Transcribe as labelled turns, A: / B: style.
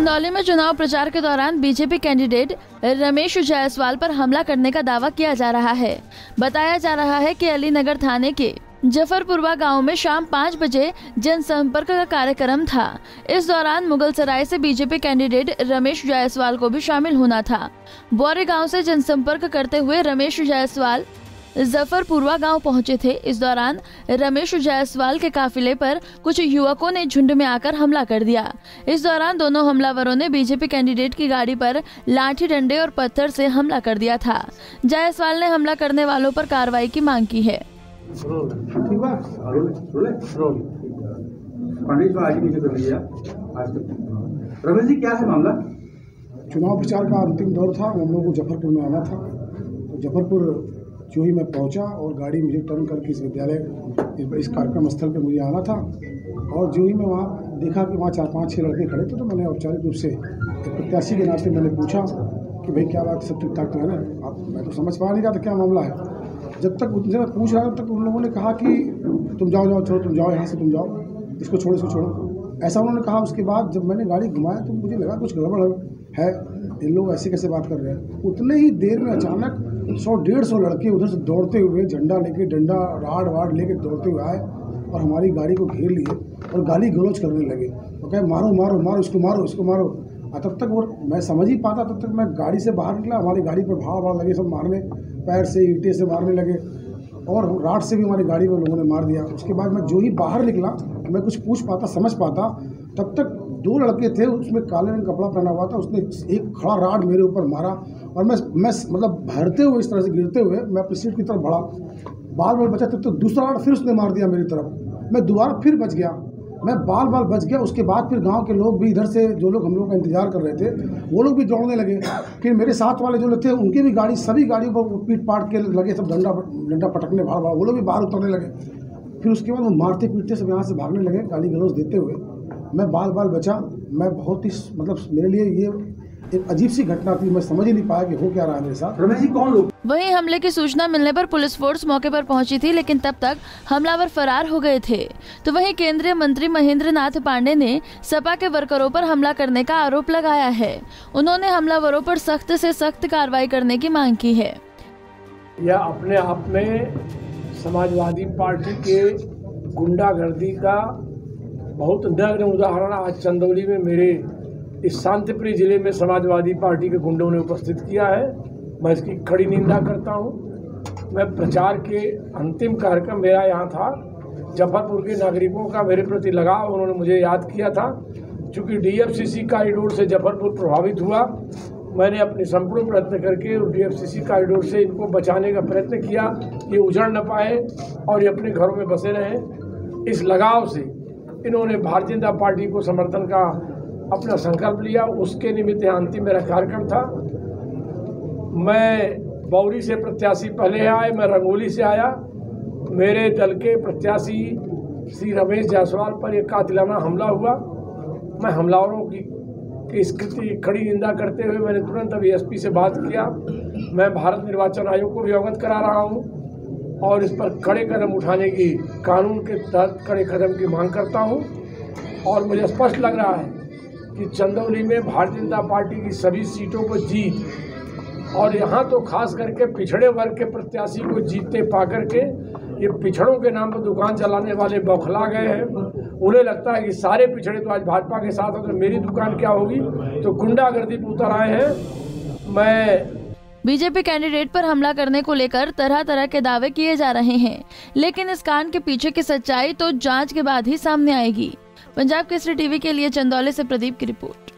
A: चंदौली में चुनाव प्रचार के दौरान बीजेपी कैंडिडेट रमेश जायसवाल पर हमला करने का दावा किया जा रहा है। बताया जा रहा है कि अलीनगर थाने के जफरपुरवा गांव में शाम 5 बजे जनसंपर्क का कार्यक्रम था। इस दौरान मुगलसराय से बीजेपी कैंडिडेट रमेश जायसवाल को भी शामिल होना था। बौरे गांव से जनसंपर्क करते हुए रमेश जायसवाल जफरपुरवा गांव पहुंचे थे। इस दौरान रमेश जायसवाल के काफिले पर कुछ युवकों ने झुंड में आकर हमला कर दिया। इस दौरान दोनों हमलावरों ने बीजेपी कैंडिडेट की गाड़ी पर लाठी डंडे और पत्थर से हमला कर दिया था। जायसवाल ने हमला करने वालों पर कार्रवाई की मांग की है।
B: रमेश जी, क्या है मामला?
C: चुनाव प्रचार का अंतिम दौर था। हम लोगों को जफरपुर में आना था, तो जफरपुर जो ही मैं पहुंचा और गाड़ी मुझे टर्न करके इस विद्यालय इस कार्यक्रम स्थल पे मुझे आना था, और जो ही मैं वहाँ देखा कि वहाँ 4-5-6 लड़के खड़े थे, तो मैंने औपचारिक रूप से एक प्रत्याशी के नाते मैंने पूछा कि भाई क्या बात, सब ठीक ठाक तो है ना? मैं तो समझ पा नहीं रहा था क्या मामला है। जब तक उनसे मैं पूछ रहा था, तब तक उन लोगों ने कहा कि तुम जाओ छोड़ो, तुम जाओ यहाँ से, तुम जाओ, इसको छोड़ो, इसको छोड़ो, ऐसा उन्होंने कहा। उसके बाद जब मैंने गाड़ी घुमाया तो मुझे लगा कुछ गड़बड़ है, इन लोग ऐसे कैसे बात कर रहे हैं। उतने ही देर में अचानक 100-150 लड़के उधर से दौड़ते हुए झंडा लेके, डंडा राड वाड लेके दौड़ते हुए आए और हमारी गाड़ी को घेर लिए और गाली गलौज करने लगे। तो कहे मारो मारो मारो, इसको मारो, इसको मारो। तब तक वो मैं समझ ही पाता, तब तक मैं गाड़ी से बाहर निकला। हमारी गाड़ी पर भाड़ लगे, सब मारने, पैर से ईंटे से मारने लगे और राड से भी हमारी गाड़ी में लोगों ने मार दिया। उसके बाद मैं जो ही बाहर निकला, मैं कुछ पूछ पाता, समझ पाता, तब तक 2 लड़के थे, उसमें काले रंग कपड़ा पहना हुआ था। उसने एक खड़ा राड मेरे ऊपर मारा और मैं मतलब भरते हुए, इस तरह से गिरते हुए मैं अपनी सीट की तरफ बढ़ा, बाल बचा। तब तो दूसरा राड फिर उसने मार दिया मेरी तरफ। मैं दोबारा फिर बच गया, मैं बाल बच गया। उसके बाद फिर गांव के लोग भी इधर से, जो लोग हम लोग का इंतजार कर रहे थे, वो लोग भी दौड़ने लगे। फिर मेरे साथ वाले जो लोग थे, उनकी भी गाड़ी, सभी गाड़ियों पर पीट पाट के लगे, सब डंडा पटकने भाड़, वो लोग भी बाहर उतरने लगे। फिर उसके बाद वो मारते पीटते सब यहाँ से भागने लगे, गाली गलौज देते हुए। मैं बाल बचा। मैं बहुत ही, मतलब मेरे लिए ये एक अजीब सी घटना थी। मैं समझ ही नहीं पाया कि हो क्या रहा है मेरे साथ।
B: रमेश जी, कौन लोग?
A: वहीं हमले की सूचना मिलने पर पुलिस फोर्स मौके पर पहुंची थी, लेकिन तब तक हमलावर फरार हो गए थे। तो वहीं केंद्रीय मंत्री महेंद्र नाथ पांडे ने सपा के वर्करों पर हमला करने का आरोप लगाया है। उन्होंने हमलावरों पर सख्त से सख्त कार्रवाई करने की मांग की है।
D: यह अपने आप में समाजवादी पार्टी के गुंडागर्दी का बहुत नग्न उदाहरण आज चंदौली में, मेरे इस शांतिप्रिय जिले में समाजवादी पार्टी के गुंडों ने उपस्थित किया है। मैं इसकी कड़ी निंदा करता हूं। मैं प्रचार के अंतिम कार्यक्रम मेरा यहाँ था। जफरपुर के नागरिकों का मेरे प्रति लगाव उन्होंने मुझे याद किया था। चूँकि डीएफसीसी कॉरिडोर से जफरपुर प्रभावित हुआ, मैंने अपने संपूर्ण प्रयत्न करके डीएफसीसी कॉरिडोर से इनको बचाने का प्रयत्न किया, ये उजड़ न पाए और ये अपने घरों में बसे रहें। इस लगाव से इन्होंने भारतीय जनता पार्टी को समर्थन का अपना संकल्प लिया। उसके निमित्त यहाँ अंतिम मेरा कार्यक्रम था। मैं बौरी से प्रत्याशी पहले आए, मैं रंगोली से आया। मेरे दल के प्रत्याशी श्री रमेश जायसवाल पर एक कातिलाना हमला हुआ। मैं हमलावरों की स्थिति की कड़ी निंदा करते हुए मैंने तुरंत अभी एसपी से बात किया। मैं भारत निर्वाचन आयोग को भी अवगत करा रहा हूँ और इस पर कड़े कदम उठाने की, कानून के तहत कड़े कदम की मांग करता हूँ। और मुझे स्पष्ट लग रहा है कि चंदौली में भारतीय जनता पार्टी की सभी सीटों पर जीत, और यहाँ तो खास करके पिछड़े वर्ग के प्रत्याशी को जीतते पा करके ये पिछड़ों के नाम पर दुकान चलाने वाले बौखला गए हैं। उन्हें लगता है कि सारे पिछड़े तो आज भाजपा के साथ हो, तो मेरी दुकान क्या होगी, तो गुंडागर्दी पर उतर आए हैं। मैं
A: बीजेपी कैंडिडेट पर हमला करने को लेकर तरह तरह के दावे किए जा रहे हैं, लेकिन इस कांड के पीछे की सच्चाई तो जांच के बाद ही सामने आएगी। पंजाब केसरी टीवी के लिए चंदौली से प्रदीप की रिपोर्ट।